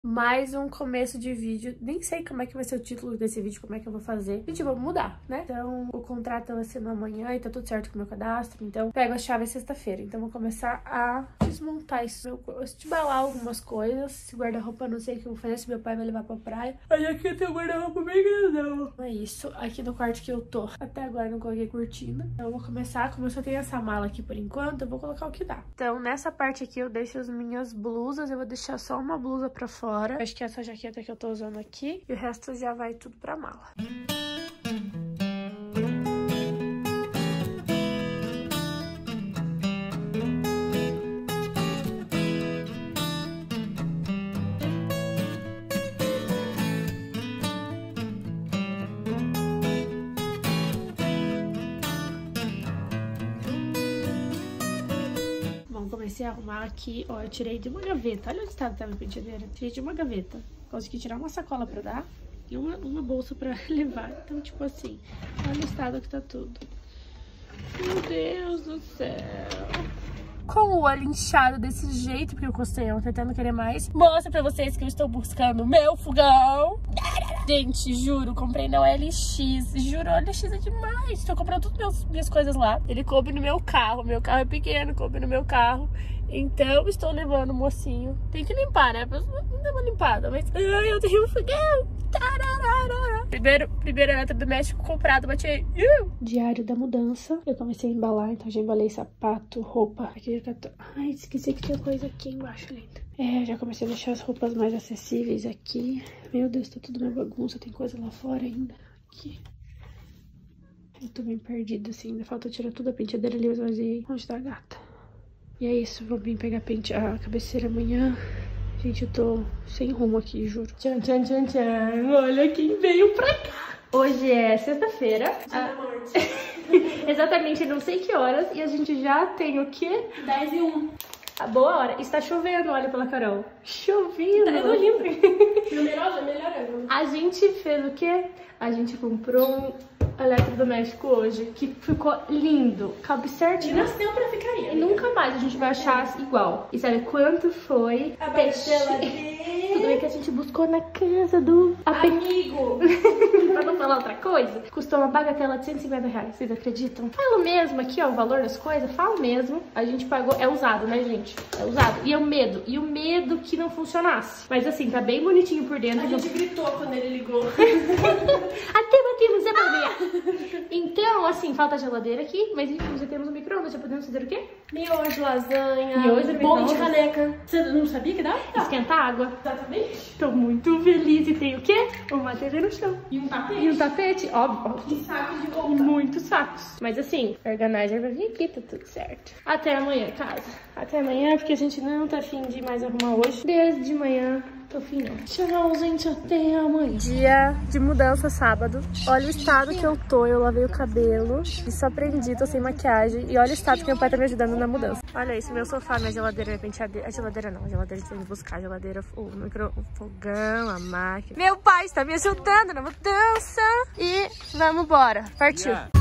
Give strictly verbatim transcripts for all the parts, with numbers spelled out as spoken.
Mais um começo de vídeo. Nem sei como é que vai ser o título desse vídeo, como é que eu vou fazer. Gente, vamos mudar, né? Então, o contrato vai ser amanhã e tá tudo certo com o meu cadastro. Então, pego a chave sexta-feira. Então, vou começar a desmontar isso. Meu, estibalar algumas coisas. Esse guarda-roupa, não sei o que eu vou fazer, se meu pai vai levar pra praia. Aí aqui tem um guarda-roupa bem grandão. É isso. Aqui no quarto que eu tô, até agora não coloquei cortina. Então, eu vou começar. Como eu só tenho essa mala aqui por enquanto, eu vou colocar o que dá. Então, nessa parte aqui, eu deixo as minhas blusas. Eu vou deixar só uma blusa pra fora. Acho que essa jaqueta que eu tô usando aqui. E o resto já vai tudo pra mala. Comecei a arrumar aqui, ó, eu tirei de uma gaveta. Olha onde estava a minha penteadeira. Tirei de uma gaveta. Consegui tirar uma sacola pra dar e uma, uma bolsa pra levar. Então, tipo assim, olha o estado que tá tudo. Meu Deus do céu. Com o olho inchado desse jeito, porque eu costei ontem, até não querer mais. Mostro pra vocês que eu estou buscando o meu fogão. Gente, juro, comprei na O L X. Juro, O L X é demais. Estou comprando todas as minhas coisas lá. Ele coube no meu carro. Meu carro é pequeno, coube no meu carro. Então, estou levando o mocinho. Tem que limpar, né? Não deu uma limpada, mas... Ai, eu tenho um fogão. Tararara. Primeiro, primeiro eletrodoméstico comprado, bati aí. Uh! Diário da mudança. Eu comecei a embalar, então já embalei sapato, roupa. Aqui já tá... Ai, esqueci que tinha coisa aqui embaixo, linda. É, já comecei a deixar as roupas mais acessíveis aqui. Meu Deus, tá tudo uma bagunça. Tem coisa lá fora ainda. Aqui. Eu tô bem perdida, assim. Ainda falta tirar tudo a penteadeira ali, eu esvaziei. Onde tá a gata? E é isso, vou vir pegar a, pente... a cabeceira amanhã. Gente, eu tô sem rumo aqui, juro. Tchan, tchan, tchan, tchan. Olha quem veio pra cá. Hoje é sexta-feira. Ah... Exatamente, não sei que horas. E a gente já tem o quê? dez e um. A boa hora. Está chovendo, olha pela Carol. Chovendo. Tá lindo. Numerosa, melhorando. A gente fez o quê? A gente comprou um eletrodoméstico hoje, que ficou lindo. Cabe certinho. E nasceu pra ficar aí. E nunca mais a gente vai achar igual. E sabe quanto foi? A geladeira. Tudo bem que a gente buscou na casa do amigo. Pra não falar outra coisa, custou uma bagatela de cento e cinquenta reais. Vocês acreditam? Falo mesmo aqui, ó, o valor das coisas. Falo mesmo. A gente pagou. É usado, né, gente? É usado. E é o medo. E o medo que não funcionasse. Mas assim, tá bem bonitinho por dentro. A gente gritou quando ele ligou. Até batemos a palmeira. Então, assim, falta a geladeira aqui, mas enfim, já temos o micro-ondas, já podemos fazer o quê? Miojo, lasanha, Miojo, bolo de caneca. Você não sabia que dá? Esquentar água. Exatamente. Tô muito feliz e tem o quê? Uma T V no chão. E um tapete. E um tapete, óbvio. óbvio. E sacos de roupa. E muitos sacos. Mas assim, o organizer vai vir aqui, tá tudo certo. Até amanhã, casa. Até amanhã, porque a gente não tá afim de mais arrumar hoje. Desde de manhã. Tô fim não. Tchau, gente. Até amanhã. Dia de mudança, sábado. Olha o estado que eu tô. Eu lavei o cabelo. E só prendi, tô sem maquiagem. E olha o estado que meu pai tá me ajudando na mudança. Olha isso, meu sofá, minha geladeira, minha penteadeira. A geladeira não, a geladeira a gente tem que buscar. A geladeira, o micro, o fogão, a máquina. Meu pai está me ajudando na mudança. E vamos embora. Partiu. Yeah.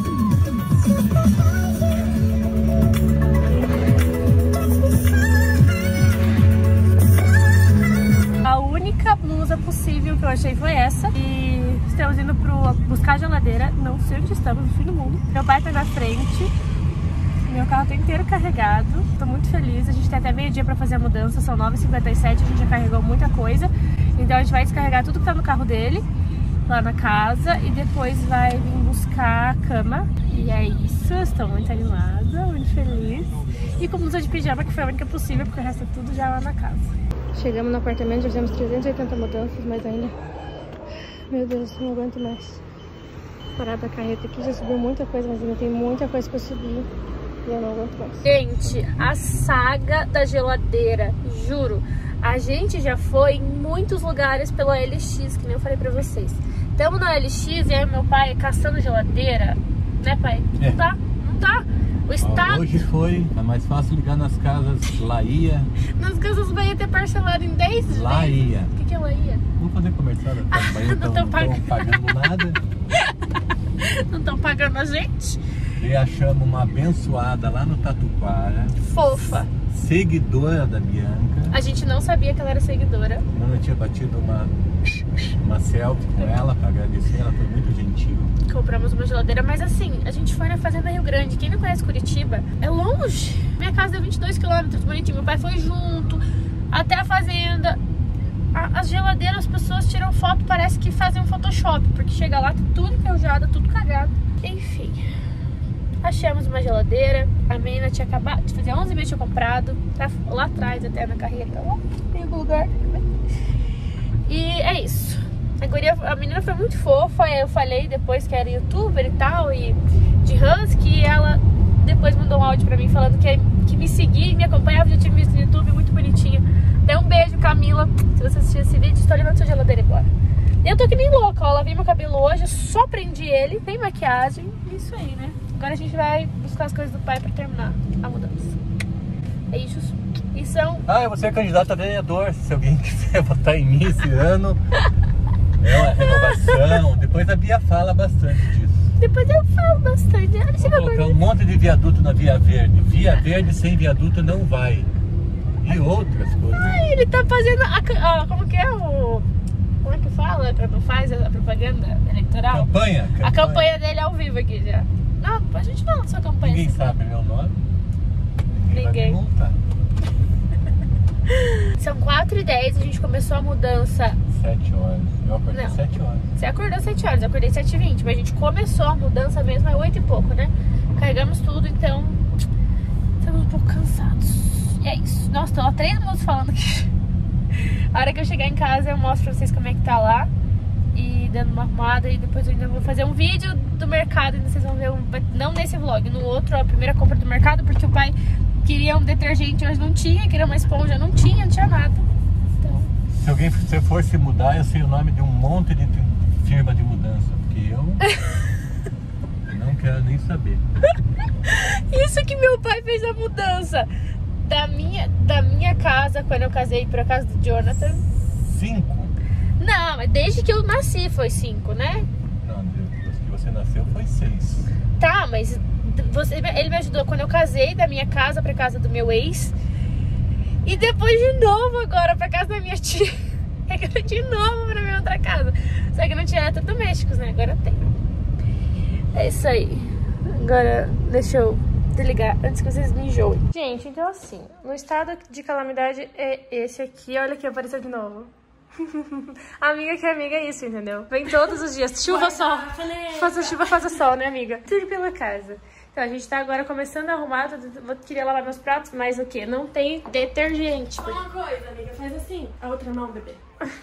A única blusa possível que eu achei foi essa. E estamos indo pro buscar a geladeira. Não sei onde estamos, no fim do mundo. Meu pai tá na frente. Meu carro tá inteiro carregado. Tô muito feliz. A gente tem até meio dia pra fazer a mudança. São nove e cinquenta e sete. A gente já carregou muita coisa. Então a gente vai descarregar tudo que tá no carro dele lá na casa. E depois vai vir buscar a cama. E é isso. Estou muito animada, muito feliz. E com blusa de pijama, que foi a única possível, porque o resto é tudo já lá na casa. Chegamos no apartamento, já fizemos trezentas e oitenta mudanças, mas ainda... Meu Deus, não aguento mais. Parada a carreta aqui, já subiu muita coisa, mas ainda tem muita coisa pra subir. E eu não aguento mais. Gente, a saga da geladeira, juro. A gente já foi em muitos lugares pelo O L X, que nem eu falei pra vocês. Estamos no O L X e aí meu pai caçando geladeira. Né, pai? É. Não tá? Não tá? O estado... Hoje foi, é mais fácil ligar nas casas Laia. Nas casas Bahia ter parcelado em dez vezes. Laia. O que que é Laia? Vamos fazer comercial da Casa Bahia, não estão pagando. pagando nada. Não estão pagando a gente? E achamos uma abençoada lá no Tatuquara. Fofa. seguidora da Bianca. A gente não sabia que ela era seguidora. Eu tinha batido uma, uma selfie com ela pra agradecer, ela foi muito gentil. Compramos uma geladeira, mas assim, a gente foi na Fazenda Rio Grande. Quem não conhece Curitiba, é longe. Minha casa deu vinte e dois quilômetros, bonitinho. Meu pai foi junto até a fazenda. A, as geladeiras, as pessoas tiram foto, parece que fazem um Photoshop, porque chega lá, tá tudo enferrujado, tudo cagado. Enfim, achamos uma geladeira. A menina tinha acabado de fazer onze meses, tinha comprado. Tá lá atrás, até na carreta. Ó, tem algum lugar. E é isso. A, guria, a menina foi muito fofa. Eu falei depois que era youtuber e tal, e de husky. E ela depois mandou um áudio pra mim falando que, que me seguia e me acompanhava. Já tinha visto no YouTube, muito bonitinha. Até um beijo, Camila. Se você assistir esse vídeo, estou levando sua geladeira embora. Eu tô que nem louca, ó. Lavei meu cabelo hoje, só prendi ele, tem maquiagem. Isso aí, né? Agora a gente vai buscar as coisas do pai pra terminar a mudança. É isso. E são... Ah, você é candidato a vereador. Se alguém quiser votar em mim esse ano. É uma renovação. Depois a Bia fala bastante disso. Depois eu falo bastante. Ah, Vou colocar um monte de viaduto na Via Verde. Via Verde sem viaduto não vai. E outras coisas. Ai, ele tá fazendo a, a, como que é o... Como é que fala quando faz a propaganda eleitoral? Campanha? campanha. A campanha dele é ao vivo aqui já. Não, a gente fala sua campanha. Ninguém sabe meu nome. Ninguém, Ninguém. vai me multar. São quatro e dez, a gente começou a mudança. sete horas. Eu acordei Não. sete horas. Você acordou sete horas, eu acordei sete e vinte. Mas a gente começou a mudança mesmo às oito e pouco, né? Carregamos tudo, então estamos um pouco cansados. E é isso. Nossa, tô há três minutos falando aqui. A hora que eu chegar em casa eu mostro pra vocês como é que tá lá. E dando uma arrumada. E depois eu ainda vou fazer um vídeo do mercado. Ainda vocês vão ver, um, não nesse vlog, no outro, a primeira compra do mercado. Porque o pai queria um detergente, hoje não tinha. Queria uma esponja, não tinha, não tinha nada. Então... Se alguém se for se mudar, eu sei o nome de um monte de firma de mudança. Porque eu não quero nem saber. Isso que meu pai fez a mudança. Da minha, da minha casa, quando eu casei pra casa do Jonathan. Cinco? Não, mas desde que eu nasci foi cinco, né? Não, depois que você nasceu foi seis. Tá, mas você, ele me ajudou quando eu casei da minha casa pra casa do meu ex. E depois de novo agora pra casa da minha tia. Agora de novo pra minha outra casa. Só que não tinha eletrodomésticos, né? Agora tem. É isso aí. Agora deixa eu desligar antes que vocês me enjoem. Gente, então assim, no estado de calamidade é esse aqui. Olha aqui, apareceu de novo. Amiga que amiga é isso, entendeu? Vem todos os dias, chuva ou sol. Faça chuva, faça sol, né, amiga? Tudo pela casa. Então a gente tá agora começando a arrumar. Vou querer lavar meus pratos, mas o que? Não tem detergente. Uma coisa, amiga, faz assim. A outra mão, bebê.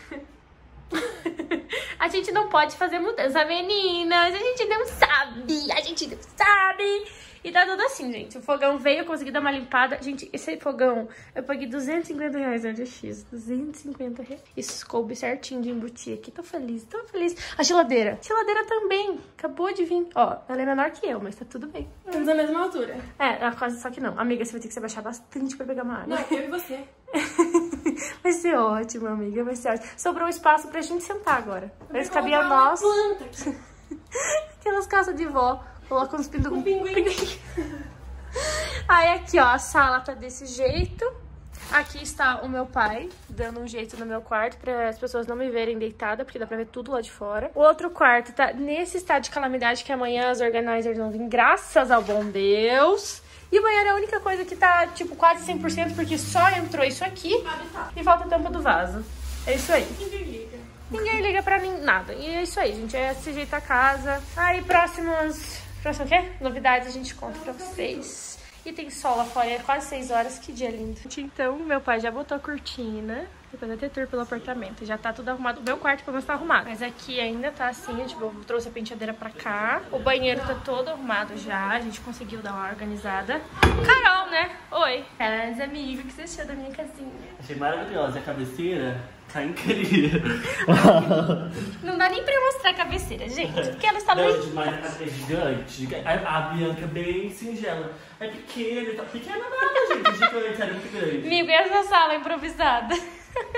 A gente não pode fazer mudança, meninas. A gente não sabe. A gente não sabe. E tá tudo assim, gente. O fogão veio, eu consegui dar uma limpada. Gente, esse fogão, eu paguei duzentos e cinquenta reais no L X. duzentos e cinquenta reais. Isso coube certinho de embutir aqui. Tô feliz, tô feliz. A geladeira. A geladeira também. Acabou de vir. Ó, ela é menor que eu, mas tá tudo bem. Estamos da mesma altura. É, quase só que não. Amiga, você vai ter que se abaixar bastante pra pegar uma água. Não, eu e você. Vai ser ótimo, amiga. Vai ser ótimo. Sobrou um espaço pra gente sentar agora. Parece que cabia uma nós. planta aqui. Aquelas casas de vó. Coloca uns pindu... Um pinguim. Aí aqui, ó, a sala tá desse jeito. Aqui está o meu pai, dando um jeito no meu quarto pra as pessoas não me verem deitada, porque dá pra ver tudo lá de fora. O outro quarto tá nesse estado de calamidade que amanhã as organizers vão vir, graças ao bom Deus. E o banheiro é a única coisa que tá, tipo, quase cem por cento, porque só entrou isso aqui e falta a tampa do vaso. É isso aí. Ninguém liga. Ninguém liga pra nem nada. E é isso aí, gente. É desse jeito a casa. Aí, próximos... Próximo o quê? Novidades a gente conta pra vocês. E tem sol lá fora, é quase seis horas, que dia lindo. Então, meu pai já botou a cortina, depois vai ter tour pelo apartamento. Já tá tudo arrumado. O meu quarto pelo menos tá arrumado. Mas aqui ainda tá assim, tipo, eu trouxe a penteadeira pra cá. O banheiro tá todo arrumado já, a gente conseguiu dar uma organizada. Carol, né? Oi. Casa, amigo, o que você achou da minha casinha? Achei maravilhosa. A cabeceira tá incrível. Não dá nem pra eu mostrar a cabeceira, gente, porque ela está Não, muito... demais, a cabeceira é gigante. A, a Bianca é bem singela. É pequena, tá pequena nada, gente. Gigante, era muito grande. Amigo, e essa sala improvisada?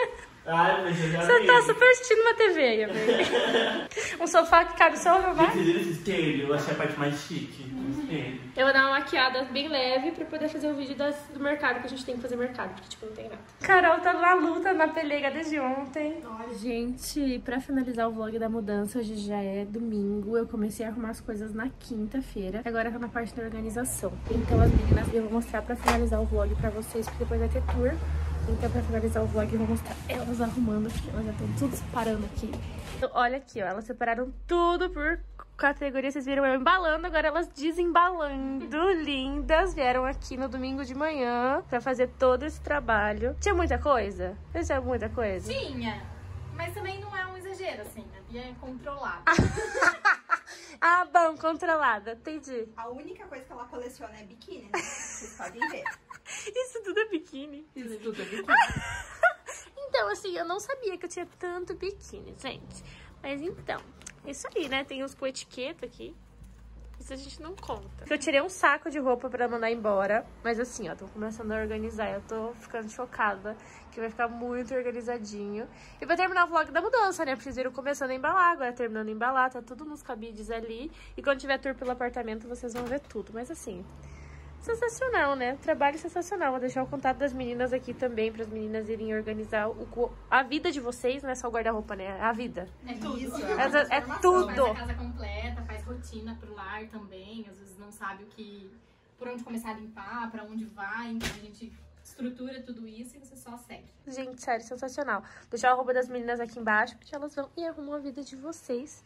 Ai, mas eu já Você vi. tá super assistindo uma T V aí, amiga. Um sofá que cabe só no vai? Vocês viram esse espelho? Eu achei a parte mais chique. O espelho. Eu vou dar uma maquiada bem leve pra poder fazer o vídeo das, do mercado, que a gente tem que fazer mercado, porque tipo, não tem nada. Carol tá na luta, na pelega desde ontem. Gente, pra finalizar o vlog da mudança, hoje já é domingo. Eu comecei a arrumar as coisas na quinta-feira. Agora tá na parte da organização. Então as meninas eu vou mostrar pra finalizar o vlog pra vocês, porque depois vai ter tour. Então, pra finalizar o vlog, eu vou mostrar elas arrumando aqui. Elas já estão tudo separando aqui. Então, olha aqui, ó. Elas separaram tudo por categoria. Vocês viram eu embalando, agora elas desembalando. Lindas. Vieram aqui no domingo de manhã pra fazer todo esse trabalho. Tinha muita coisa? Tinha muita coisa? Tinha. Mas também não é um exagero, assim. A Bia é controlada. Ah, bom, controlada. Entendi. A única coisa que ela coleciona é biquíni, né? Vocês podem ver. Isso tudo é biquíni. Isso tudo é biquíni. Então, assim, eu não sabia que eu tinha tanto biquíni, gente. Mas então, isso aí, né? Tem uns com etiqueta aqui. Isso a gente não conta. Eu tirei um saco de roupa pra mandar embora. Mas assim, ó, tô começando a organizar. Eu tô ficando chocada que vai ficar muito organizadinho. E vai terminar o vlog da mudança, né? Vocês viram começando a embalar, agora terminando a embalar. Tá tudo nos cabides ali. E quando tiver tour pelo apartamento, vocês vão ver tudo. Mas assim... sensacional, né? Trabalho sensacional. Vou deixar o contato das meninas aqui também, para as meninas irem organizar o, a vida de vocês, não é só o guarda-roupa, né? A vida. É tudo. Isso, É, é, é tudo. Faz a casa completa, faz rotina pro lar também. Às vezes não sabe o que, por onde começar a limpar, pra onde vai. Então a gente estrutura tudo isso e você só segue. Gente, sério, sensacional. Vou deixar a roupa das meninas aqui embaixo, porque elas vão e arrumam a vida de vocês.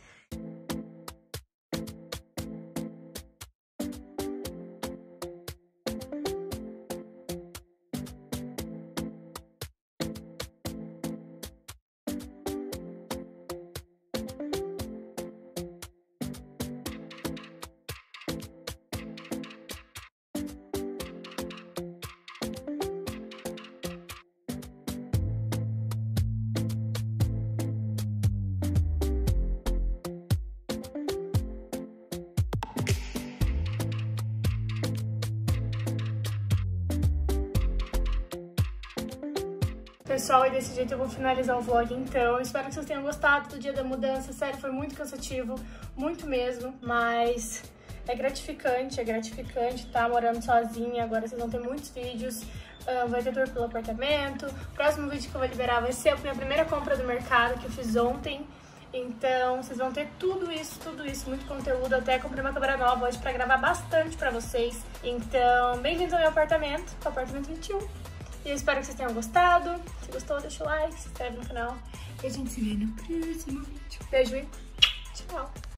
Pessoal, e desse jeito eu vou finalizar o vlog então. Espero que vocês tenham gostado do dia da mudança. Sério, foi muito cansativo, muito mesmo, mas é gratificante, é gratificante estar morando sozinha. Agora vocês vão ter muitos vídeos, uh, vai ter tour pelo apartamento. O próximo vídeo que eu vou liberar vai ser a minha primeira compra do mercado, que eu fiz ontem. Então, vocês vão ter tudo isso, tudo isso, muito conteúdo. Até comprei uma câmera nova hoje pra gravar bastante pra vocês. Então, bem-vindos ao meu apartamento, o apartamento vinte e um. E eu espero que vocês tenham gostado. Se gostou, deixa o like, se inscreve no canal. E a gente se vê no próximo vídeo. Beijo e tchau!